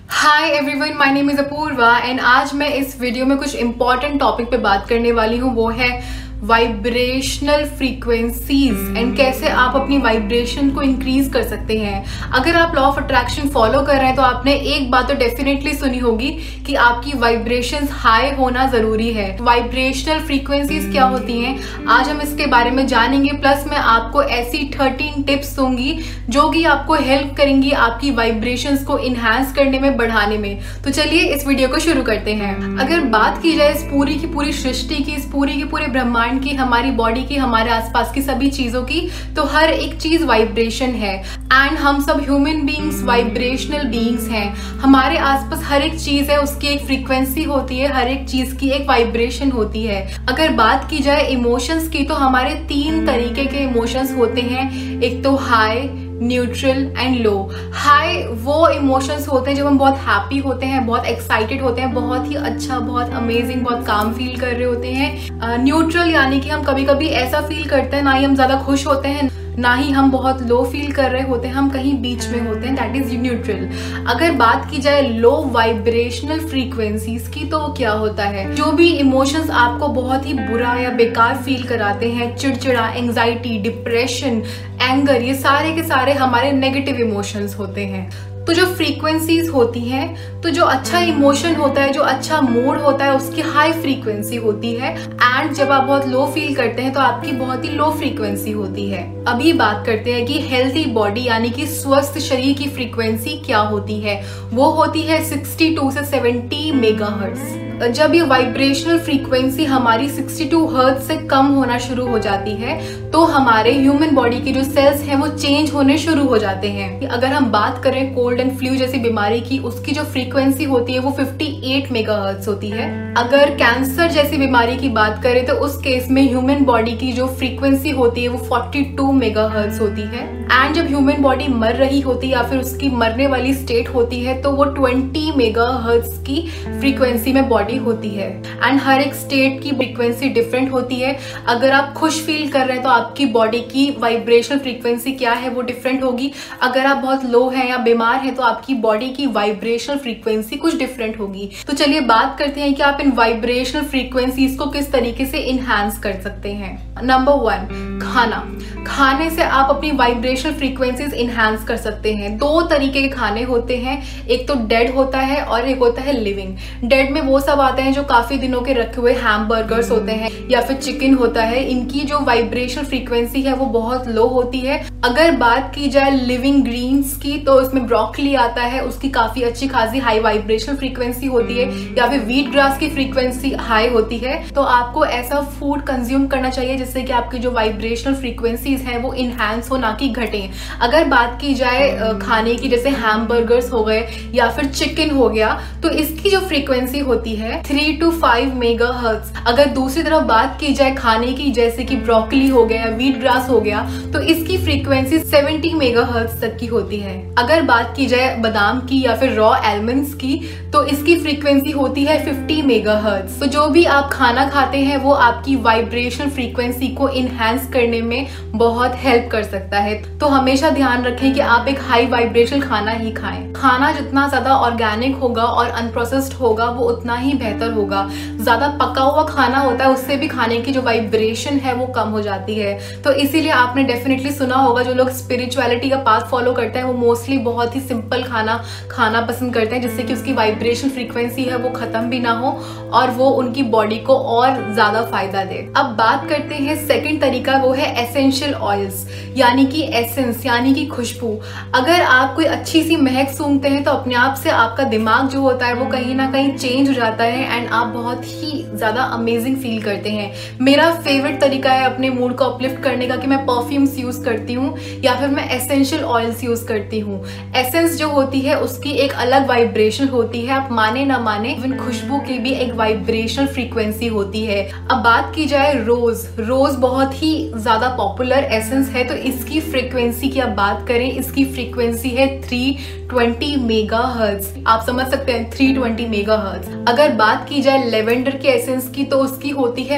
Hi everyone, my name is Apoorva and आज मैं इस वीडियो में कुछ इंपॉर्टेंट टॉपिक पे बात करने वाली हूँ। वो है वाइब्रेशनल फ्रीक्वेंसीज एंड कैसे आप अपनी वाइब्रेशन को इंक्रीज कर सकते हैं। अगर आप लॉ ऑफ अट्रैक्शन फॉलो कर रहे हैं तो आपने एक बात तो डेफिनेटली सुनी होगी कि आपकी वाइब्रेशंस हाई होना जरूरी है। वाइब्रेशनल फ्रीक्वेंसीज क्या होती हैं, आज हम इसके बारे में जानेंगे। प्लस मैं आपको ऐसी 13 टिप्स दूंगी जो कि आपको हेल्प करेंगी आपकी वाइब्रेशंस को इनहांस करने में, बढ़ाने में। तो चलिए इस वीडियो को शुरू करते हैं। अगर बात की जाए इस पूरी की पूरी सृष्टि की, इस पूरी की पूरे ब्रह्मांड की, हमारी बॉडी की, हमारे आसपास की सभी चीजों की, तो हर एक चीज वाइब्रेशन है एंड हम सब ह्यूमन बीइंग्स वाइब्रेशनल बीइंग्स हैं। हमारे आसपास हर एक चीज है, उसकी एक फ्रीक्वेंसी होती है, हर एक चीज की एक वाइब्रेशन होती है। अगर बात की जाए इमोशंस की, तो हमारे 3 तरीके के इमोशंस होते हैं। एक तो high, neutral and low. High वो इमोशंस होते हैं जब हम बहुत हैप्पी होते हैं, बहुत एक्साइटेड होते हैं, बहुत ही अच्छा, बहुत अमेजिंग, बहुत काम फील कर रहे होते हैं। न्यूट्रल यानी कि हम कभी कभी ऐसा फील करते हैं, ना ही हम ज्यादा खुश होते हैं ना ही हम बहुत लो फील कर रहे होते हैं, हम कहीं बीच में होते हैं, दैट इज न्यूट्रल। अगर बात की जाए लो वाइब्रेशनल फ्रीक्वेंसीज की, तो क्या होता है, जो भी इमोशंस आपको बहुत ही बुरा या बेकार फील कराते हैं, चिड़चिड़ा, एंजाइटी, डिप्रेशन, एंगर, ये सारे के सारे हमारे नेगेटिव इमोशंस होते हैं। तो जो फ्रीक्वेंसीज होती हैं, तो जो अच्छा इमोशन होता है, जो अच्छा मूड होता है, उसकी हाई फ्रीक्वेंसी होती है। एंड जब आप बहुत लो फील करते हैं तो आपकी बहुत ही लो फ्रीक्वेंसी होती है। अभी बात करते हैं कि हेल्थी बॉडी यानी कि स्वस्थ शरीर की फ्रीक्वेंसी क्या होती है। वो होती है 62 से 70 मेगाहर्ट्ज। जब ये वाइब्रेशनल फ्रीक्वेंसी हमारी 62 हर्ट्ज से कम होना शुरू हो जाती है तो हमारे ह्यूमन बॉडी के जो सेल्स हैं वो चेंज होने शुरू हो जाते हैं। अगर हम बात करें कोल्ड एंड फ्लू जैसी बीमारी की, उसकी जो फ्रीक्वेंसी होती है वो 58 मेगाहर्ट्ज होती है। अगर कैंसर जैसी बीमारी की बात करें तो उस केस में ह्यूमन बॉडी की जो फ्रीक्वेंसी होती है वो 42 मेगाहर्ट्ज होती है। एंड जब ह्यूमन बॉडी मर रही होती है या फिर उसकी मरने वाली स्टेट होती है तो वो 20 मेगाहर्ट्ज की फ्रीक्वेंसी में बॉडी होती है। एंड हर एक स्टेट की फ्रीक्वेंसी डिफरेंट होती है। अगर आप खुश फील कर रहे हैं तो आपकी बॉडी की वाइब्रेशनल फ्रीक्वेंसी क्या है, वो डिफरेंट होगी। अगर आप बहुत लो हैं या बीमार हैं तो आपकी बॉडी की वाइब्रेशनल फ्रीक्वेंसी कुछ डिफरेंट होगी। तो चलिए बात करते हैं कि आप इन वाइब्रेशनल फ्रीक्वेंसीज को किस तरीके से इनहांस कर सकते हैं। नंबर 1, खाना। खाने से आप अपनी वाइब्रेशनल फ्रीक्वेंसीज इनहांस कर सकते हैं। 2 तरीके के खाने होते हैं, एक तो डेड होता है और एक होता है लिविंग। डेड में वो सब आते हैं जो काफी दिनों के रखे हुए हैमबर्गर्स होते हैं या फिर चिकन होता है, इनकी जो वाइब्रेशनल फ्रीक्वेंसी है वो बहुत लो होती है। अगर बात की जाए लिविंग ग्रीन्स की, तो इसमें ब्रोकली आता है, उसकी काफी अच्छी खासी हाई वाइब्रेशनल फ्रीक्वेंसी होती है, या फिर व्हीट ग्रास की फ्रीक्वेंसी हाई होती है। तो आपको ऐसा फूड कंज्यूम करना चाहिए जिससे कि आपकी जो वाइब्रेशनल फ्रीक्वेंसीज हैं वो इनहांस हो, ना कि घटे। अगर बात की जाए खाने की, जैसे हैमबर्गर्स हो गए या फिर चिकन हो गया, तो इसकी जो फ्रीक्वेंसी होती है 3 to 5 मेगाहर्ट्ज। अगर दूसरी तरफ बात की जाए खाने की, जैसे कि ब्रोकली हो गया, व्हीट ग्रास हो गया, तो इसकी फ्रीक्वेंसी 70 मेगाहर्ट्ज तक की होती है। अगर बात की जाए बादाम की या फिर रॉ एलमंड्स की, तो इसकी फ्रीक्वेंसी होती है 50 मेगाहर्ट्ज। तो जो भी आप खाना खाते हैं वो आपकी वाइब्रेशनल फ्रीक्वेंसी को इनहांस करने में बहुत हेल्प कर सकता है। तो हमेशा ध्यान रखें कि आप एक हाई वाइब्रेशनल खाना ही खाएं। खाना जितना ज्यादा ऑर्गेनिक होगा और अनप्रोसेस्ड होगा वो उतना ही बेहतर होगा। ज्यादा पका हुआ खाना होता है, उससे भी खाने की जो वाइब्रेशन है वो कम हो जाती है। तो इसीलिए आपने डेफिनेटली सुना होगा, जो लोग स्पिरिचुअलिटी का पाथ फॉलो करते हैं वो मोस्टली बहुत ही सिंपल खाना खाना पसंद करते हैं, जिससे कि उसकी वाइब्रेशन फ्रीक्वेंसी है वो खत्म भी ना हो और वो उनकी बॉडी को और ज्यादा फायदा दे। अब बात करते हैं सेकंड तरीका, वो है एसेंशियल ऑयल्स यानी कि एसेंस यानी कि खुशबू। अगर आप कोई अच्छी सी महक सूंघते हैं तो अपने आप से आपका दिमाग जो होता है वो कहीं ना कहीं चेंज हो जाता है एंड आप बहुत ही ज्यादा अमेजिंग फील करते हैं। मेरा फेवरेट तरीका है अपने मूड को अपलिफ्ट करने का कि मैं परफ्यूम्स यूज करती हूँ या फिर मैं एसेंशियल ऑयल्स यूज करती हूँ। एसेंस जो होती है उसकी एक अलग वाइब्रेशन होती है। आप माने ना माने, इवन खुशबू की भी एक वाइब्रेशनल फ्रीक्वेंसी होती है। अब बात की जाए रोज बहुत ही ज्यादा पॉपुलर एसेंस है, तो इसकी फ्रीक्वेंसी की आप बात करें, इसकी फ्रीक्वेंसी है 320 मेगाहर्ट्ज। आप समझ सकते हैं 320 मेगाहर्ट्ज। अगर बात की जाए लेवेंडर के एसेंस की तो उसकी होती है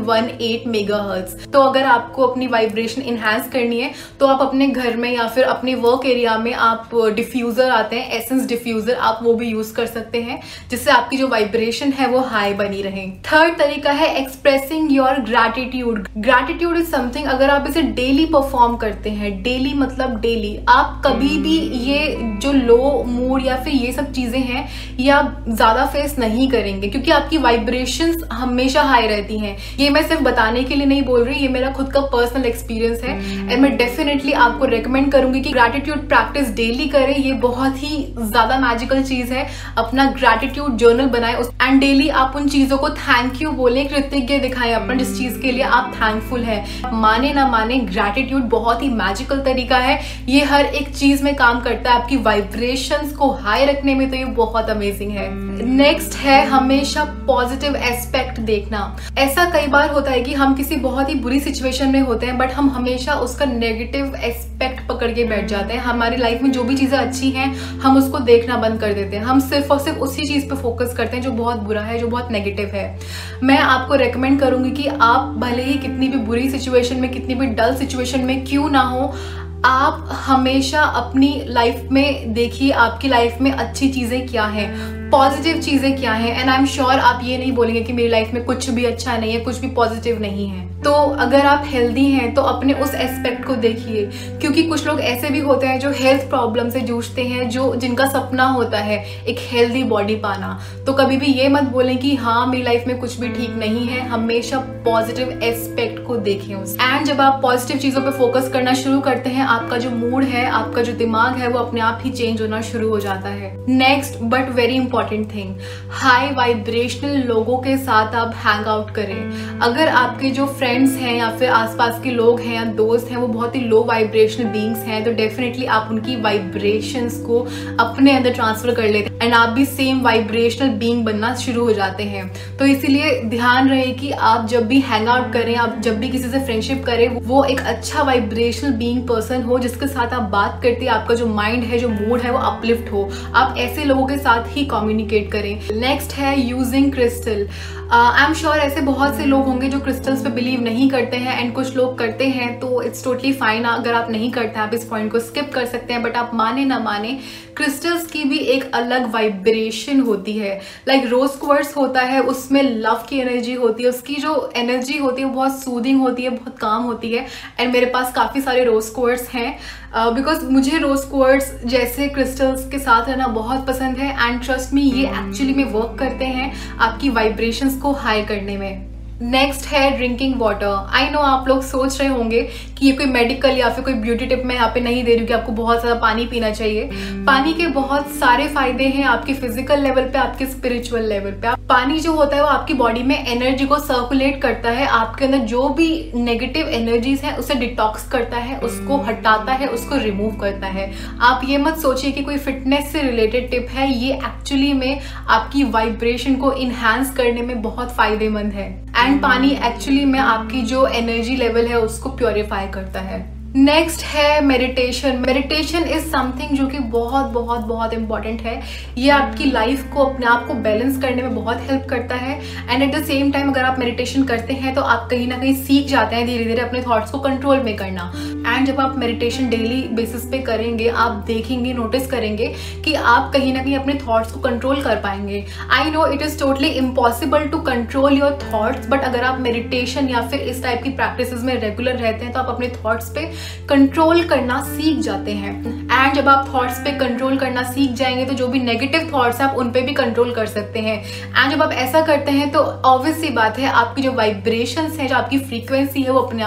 118 मेगाहर्ट्ज। तो अगर आपको अपनी वाइब्रेशन इनहैंस करनी है तो आप अपने घर में या फिर अपने वर्क एरिया में आप डिफ्यूजर आते हैं, एसेंस डिफ्यूजर, आप वो भी यूज कर सकते हैं, जिससे आपकी जो वाइब्रेशन है वो हाई बनी रहे। थर्ड तरीका है expressing your gratitude. Gratitude is something, अगर आप इसे डेली परफॉर्म करते हैं, डेली मतलब डेली, आप कभी भी ये जो लो मूड या फिर ये सब चीजें हैं ये आप ज्यादा फेस नहीं करेंगे, क्योंकि आपकी वाइब्रेशंस हमेशा हाई रहती हैं। ये मैं सिर्फ बताने के लिए नहीं बोल रही, ये मेरा खुद का पर्सनल एक्सपीरियंस है एंड मैं डेफिनेटली आपको रेकमेंड करूंगी कि ग्रैटिट्यूड प्रैक्टिस डेली करें। ये बहुत ही ज्यादा मैजिकल चीज है। अपना ग्रैटिट्यूड जर्नल बनाएं एंड डेली आप उन चीजों को थैंक यू बोलें, कृतज्ञ दिखाएं अपना जिस चीज के लिए आप थैंकफुल हैं। माने ना माने, ग्रैटिट्यूड बहुत ही मैजिकल तरीका है। ये हर एक चीज में काम करता है, आपकी वाइब्रेशंस को हाई रखने में तो ये बहुत अमेजिंग है। नेक्स्ट है हमेशा पॉजिटिव एस्पेक्ट देखना। ऐसा कई बार होता है कि हम किसी बहुत ही बुरी सिचुएशन में होते हैं बट हम हमेशा उसका नेगेटिव एस्पेक्ट पकड़ के बैठ जाते हैं। हमारी लाइफ में जो भी चीजें अच्छी हैं हम उसको देखना बंद कर देते हैं। हम सिर्फ और सिर्फ उसी चीज पे फोकस करते हैं जो बहुत बुरा है, जो बहुत नेगेटिव है। मैं आपको रेकमेंड करूंगी कि आप भले ही कितनी भी बुरी सिचुएशन में, कितनी भी डल सिचुएशन में क्यों ना हो, आप हमेशा अपनी लाइफ में देखिए आपकी लाइफ में अच्छी चीजें क्या हैं, पॉजिटिव चीजें क्या हैं। एंड आई एम श्योर आप ये नहीं बोलेंगे कि मेरी लाइफ में कुछ भी अच्छा नहीं है, कुछ भी पॉजिटिव नहीं है। तो अगर आप हेल्दी हैं तो अपने उस एस्पेक्ट को देखिए, क्योंकि कुछ लोग ऐसे भी होते हैं जो हेल्थ प्रॉब्लम से जूझते हैं, जो जिनका सपना होता है एक हेल्दी बॉडी पाना। तो कभी भी ये मत बोलें कि हाँ मेरी लाइफ में कुछ भी ठीक नहीं है, हमेशा पॉजिटिव एस्पेक्ट को देखें उस। एंड जब आप पॉजिटिव चीजों पे फोकस करना शुरू करते हैं, आपका जो मूड है, आपका जो दिमाग है वो अपने आप ही चेंज होना शुरू हो जाता है। Next but very important thing, high vibrational लोगों के साथ आप हैंग आउट करें। अगर आपके जो फ्रेंड्स हैं या फिर आसपास के लोग हैं या दोस्त हैं वो बहुत ही लो वाइब्रेशनल बीइंग्स हैं, तो डेफिनेटली आप उनकी वाइब्रेशंस को अपने अंदर ट्रांसफर कर लेते हैं एंड आप भी सेम वाइब्रेशनल बीइंग बनना शुरू हो जाते हैं। तो इसीलिए ध्यान रहे कि आप जब भी हैंग आउट करें, आप जब भी किसी से फ्रेंडशिप करें, वो एक अच्छा वाइब्रेशनल बीइंग पर्सन हो जिसके साथ आप बात करते हैं, आपका जो माइंड है, जो मूड है वो अपलिफ्ट हो। आप ऐसे लोगों के साथ ही कम्युनिकेट करें। नेक्स्ट है using crystal. I am sure ऐसे बहुत से लोग होंगे जो क्रिस्टल्स पे बिलीव नहीं करते हैं एंड कुछ लोग करते हैं, तो इट्स टोटली फाइन। अगर आप नहीं करते हैं आप इस पॉइंट को स्किप कर सकते हैं, बट आप माने ना माने क्रिस्टल्स की भी एक अलग वाइब्रेशन होती है। लाइक रोज क्वार्ट्ज होता है, उसमें लव की एनर्जी होती है, उसकी जो एनर्जी होती है वो बहुत सूदिंग होती है, बहुत काम होती है। एंड मेरे पास काफी सारे रोज क्वार्ट्ज हैं बिकॉज मुझे रोज क्वार्ट्ज जैसे क्रिस्टल्स के साथ रहना बहुत पसंद है एंड ट्रस्ट मी ये एक्चुअली में वर्क करते हैं आपकी वाइब्रेशंस को हाई करने में। नेक्स्ट है ड्रिंकिंग वाटर। आई नो आप लोग सोच रहे होंगे कि ये कोई मेडिकल या फिर कोई ब्यूटी टिप मैं यहाँ पे नहीं दे रही हूँ कि आपको बहुत ज्यादा पानी पीना चाहिए। पानी के बहुत सारे फायदे हैं आपके फिजिकल लेवल पे, आपके स्पिरिचुअल लेवल पे। पानी जो होता है वो आपकी बॉडी में एनर्जी को सर्कुलेट करता है, आपके अंदर जो भी नेगेटिव एनर्जीज हैं उसे डिटॉक्स करता है, उसको हटाता है, उसको रिमूव करता है। आप ये मत सोचिए कि कोई फिटनेस से रिलेटेड टिप है, ये एक्चुअली में आपकी वाइब्रेशन को इनहैंस करने में बहुत फायदेमंद है। एंड पानी एक्चुअली में आपकी जो एनर्जी लेवल है उसको प्योरीफाई करता है। नेक्स्ट है मेडिटेशन। मेडिटेशन इज समथिंग जो कि बहुत बहुत बहुत इंपॉर्टेंट है। ये आपकी लाइफ को, अपने आप को बैलेंस करने में बहुत हेल्प करता है and at the same time अगर आप मेडिटेशन करते हैं तो आप कहीं ना कहीं सीख जाते हैं धीरे धीरे अपने थॉट्स को कंट्रोल में करना। एंड जब आप मेडिटेशन डेली बेसिस पे करेंगे, आप देखेंगे, नोटिस करेंगे कि आप कहीं ना कहीं अपने थॉट्स को कंट्रोल कर पाएंगे। I know it is totally impossible to control your thoughts, but अगर आप मेडिटेशन या फिर इस टाइप की प्रैक्टिसेस में रेगुलर रहते हैं तो आप अपने थॉट्स पे कंट्रोल करना सीख जाते हैं। एंड जब आप थॉट्स पे कंट्रोल करना सीख जाएंगे तो जो भी नेगेटिव थॉट्स हैं आप उन पे भी कंट्रोल कर सकते हैं। एंड जब आप ऐसा करते हैं तो ऑब्वियस सी बात है आपकी जो वाइब्रेशंस है, जो आपकी फ्रीक्वेंसी है वो अपने आप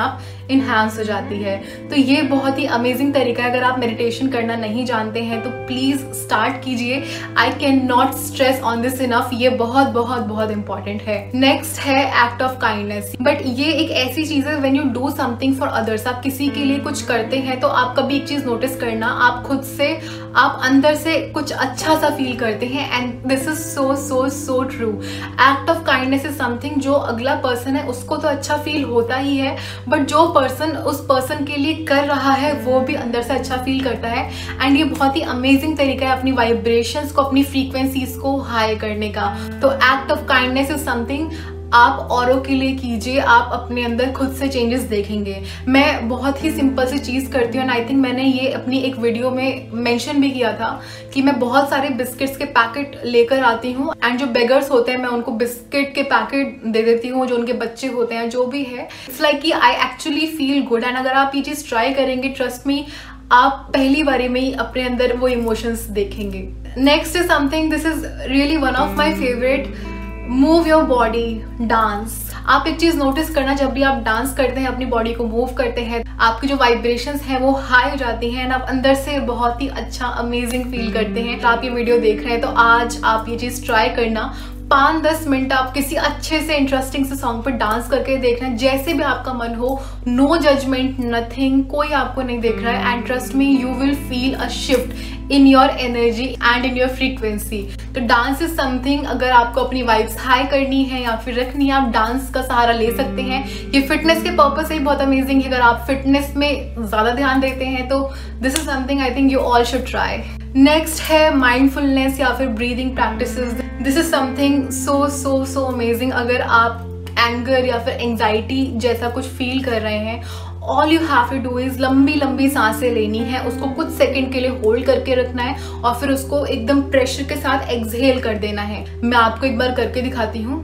इन्हांस हो जाती है। तो ये बहुत ही अमेजिंग तरीका है। अगर आप मेडिटेशन करना नहीं जानते हैं तो प्लीज स्टार्ट कीजिए। I can not stress on this enough, ये बहुत बहुत बहुत इंपॉर्टेंट है। नेक्स्ट है एक्ट ऑफ काइंडनेस। बट ये एक ऐसी चीज है when you do something for others, आप किसी के लिए कुछ करते हैं तो आप कभी एक चीज नोटिस करना, आप खुद से, आप अंदर से कुछ अच्छा सा फील करते हैं। And this is so so so true. Act of kindness is something जो अगला पर्सन है उसको तो अच्छा फील होता ही है, बट जो पर्सन उस पर्सन के लिए कर रहा है वो भी अंदर से अच्छा फील करता है। एंड ये बहुत ही अमेजिंग तरीका है अपनी वाइब्रेशंस को, अपनी फ्रीक्वेंसीज को हाई करने का। तो act of kindness is something आप औरों के लिए कीजिए, आप अपने अंदर खुद से चेंजेस देखेंगे। मैं बहुत ही सिंपल सी चीज़ करती हूँ एंड आई थिंक मैंने ये अपनी एक वीडियो में मेंशन भी किया था कि मैं बहुत सारे बिस्किट्स के पैकेट लेकर आती हूँ एंड जो बेगर्स होते हैं मैं उनको बिस्किट के पैकेट दे देती हूँ, जो उनके बच्चे होते हैं जो भी है। इट्स लाइक कि I actually feel good. And अगर आप ये चीज़ ट्राई करेंगे, ट्रस्ट मी, आप पहली बारी में ही अपने अंदर वो इमोशंस देखेंगे। Next is something, this is really one of my favourite, move your body, dance. आप एक चीज नोटिस करना, जब भी आप डांस करते हैं, अपनी बॉडी को मूव करते हैं, आपकी जो वाइब्रेशंस हैं वो हाई हो जाती हैं एंड आप अंदर से बहुत ही अच्छा अमेजिंग फील करते हैं। तो आप ये वीडियो देख रहे हैं तो आज आप ये चीज ट्राई करना। 5-10 मिनट आप किसी अच्छे से इंटरेस्टिंग से सॉन्ग पर डांस करके देखना, जैसे भी आपका मन हो, नो जजमेंट, नथिंग, कोई आपको नहीं देख रहा है। And trust me, you will feel a shift in your energy and in your frequency. तो डांस इज समथिंग, अगर आपको अपनी वाइब्स हाई करनी है या फिर रखनी है, आप डांस का सहारा ले सकते हैं। ये फिटनेस के पर्पस से ही बहुत अमेजिंग है। अगर आप फिटनेस में ज्यादा ध्यान देते हैं तो this is something I think you all should try. Next है माइंडफुलनेस या फिर breathing practices. This is something so so so amazing. अगर आप एंगर या फिर एंजाइटी जैसा कुछ फील कर रहे हैं, all you have to do is लंबी लंबी सांसें लेनी है, उसको कुछ सेकंड के लिए होल्ड करके रखना है और फिर उसको एकदम प्रेशर के साथ एक्सहेल कर देना है। मैं आपको एक बार करके दिखाती हूँ।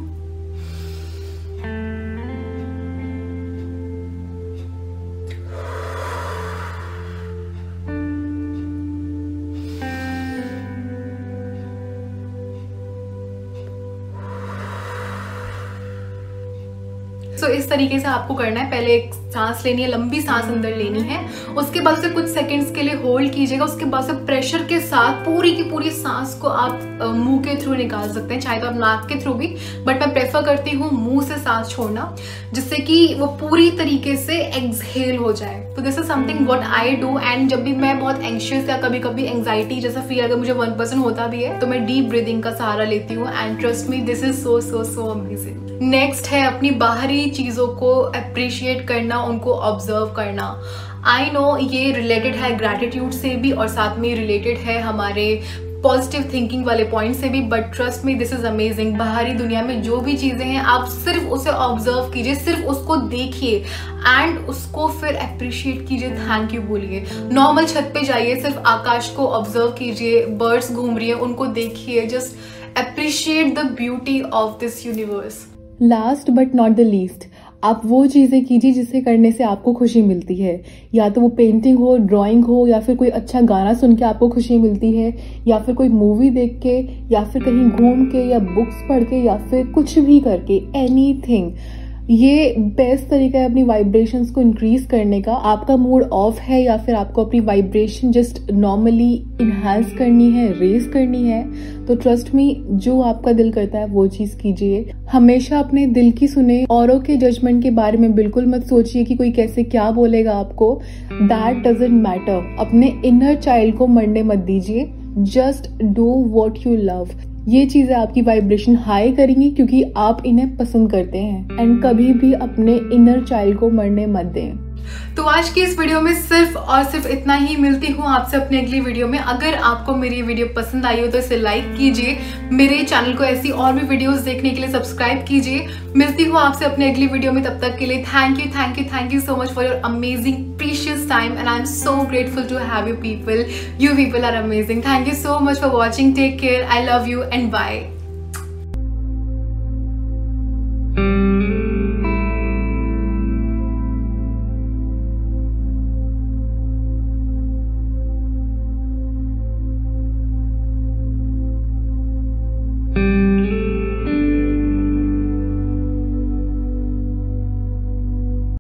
तो इस तरीके से आपको करना है। पहले एक सांस लेनी है, लंबी सांस अंदर लेनी है, उसके बाद से कुछ सेकंड्स के लिए होल्ड कीजिएगा, उसके बाद से प्रेशर के साथ पूरी की पूरी सांस को आप मुंह के थ्रू निकाल सकते हैं, चाहे तो आप नाक के थ्रू भी, बट मैं प्रेफर करती हूँ मुंह से सांस छोड़ना, जिससे कि वो पूरी तरीके से एक्सहेल हो जाए। तो this is something what I do. And जब भी मैं बहुत एंशियस या कभी कभी एंग्जाइटी जैसा फील अगर मुझे 1% होता भी है तो मैं डीप ब्रीदिंग का सहारा लेती हूँ and trust me, this is so so so amazing. Next है अपनी बाहरी चीजों को अप्रिशिएट करना, उनको ऑब्जर्व करना। आई नो ये रिलेटेड है ग्रैटिट्यूड से भी और साथ में रिलेटेड है हमारे पॉजिटिव थिंकिंग वाले पॉइंट से भी, but trust me this is amazing. बाहरी दुनिया में जो भी चीजें हैं आप सिर्फ उसे ऑब्जर्व कीजिए, सिर्फ उसको देखिए एंड उसको फिर अप्रिशिएट कीजिए, थैंक यू बोलिए। नॉर्मल छत पे जाइए, सिर्फ आकाश को ऑब्जर्व कीजिए, बर्ड्स घूम रही है उनको देखिए, just appreciate the beauty of this universe. Last but not the least, आप वो चीजें कीजिए जिसे करने से आपको खुशी मिलती है, या तो वो पेंटिंग हो, ड्राइंग हो, या फिर कोई अच्छा गाना सुन के आपको खुशी मिलती है, या फिर कोई मूवी देख के, या फिर कहीं घूम के, या बुक्स पढ़ के, या फिर कुछ भी करके, एनीथिंग। ये बेस्ट तरीका है अपनी वाइब्रेशंस को इंक्रीज करने का। आपका मूड ऑफ है या फिर आपको अपनी वाइब्रेशन जस्ट नॉर्मली इनहांस करनी है, रेज करनी है, तो ट्रस्ट मी, जो आपका दिल करता है वो चीज कीजिए। हमेशा अपने दिल की सुने, औरों के जजमेंट के बारे में बिल्कुल मत सोचिए कि कोई कैसे क्या बोलेगा आपको, दैट डजंट मैटर। अपने इनर चाइल्ड को मरने मत दीजिए, just do what you love. ये चीजें आपकी वाइब्रेशन हाई करेंगी क्योंकि आप इन्हें पसंद करते हैं। एंड कभी भी अपने इनर चाइल्ड को मरने मत दें। तो आज की इस वीडियो में सिर्फ और सिर्फ इतना ही। मिलती हूँ आपसे अपनी अगली वीडियो में। अगर आपको मेरी वीडियो पसंद आई हो तो इसे लाइक कीजिए, मेरे चैनल को ऐसी और भी वीडियोस देखने के लिए सब्सक्राइब कीजिए। मिलती हूँ आपसे अपनी अगली वीडियो में, तब तक के लिए thank you so much for your amazing precious time and I am so grateful to have you people. You people are amazing. Thank you so much for watching. Take care, I love you and bye.